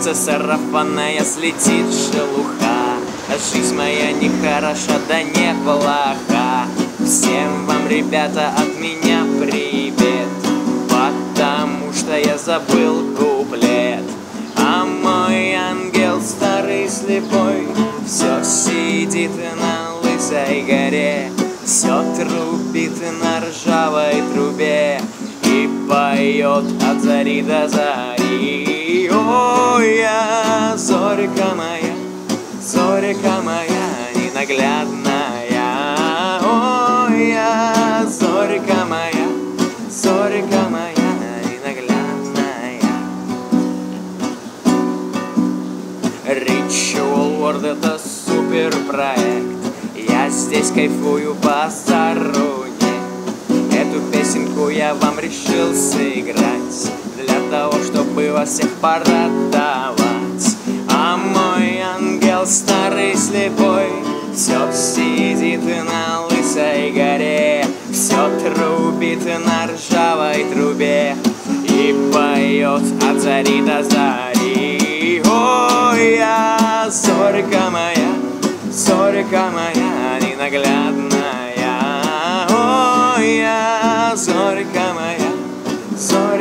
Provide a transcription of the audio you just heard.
сердце сарафанное слетит шелуха. Жизнь моя не хороша, да неплоха. Всем вам, ребята, от меня привет, потому что я забыл куплет. А мой ангел старый слепой все сидит на лысой горе, все трубит на ржавой трубе и поет от зари до зари. Ой, я зорька моя ненаглядная. Ой, я зорька моя ненаглядная. Ritual World — это супер проект. Я здесь кайфую посторонне. Эту песенку я вам решил сыграть для того, чтобы вас всех порадовать. А мой ангел старый слепой все сидит на лысой горе, все трубит на ржавой трубе и поет от зари до зари. Ой, я зорька моя ненаглядная. Ой, я зорька моя